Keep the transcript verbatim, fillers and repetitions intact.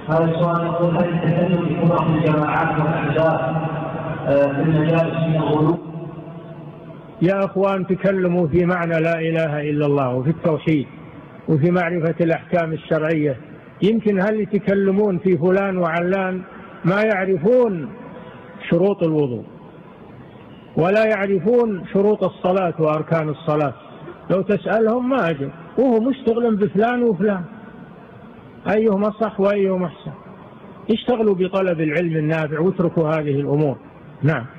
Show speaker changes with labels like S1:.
S1: هذا السؤال يقول: هل التكلم بفرق الجماعات والاحزاب في المجالس من الغلو؟
S2: يا أخوان، تكلموا في معنى لا إله إلا الله وفي التوحيد وفي معرفة الأحكام الشرعية. يمكن هل يتكلمون في فلان وعلان ما يعرفون شروط الوضوء ولا يعرفون شروط الصلاة وأركان الصلاة. لو تسألهم ما أجب، وهو مشتغل بفلان وفلان، أيهما صح وأيهما أحسن. اشتغلوا بطلب العلم النافع واتركوا هذه الأمور. نعم.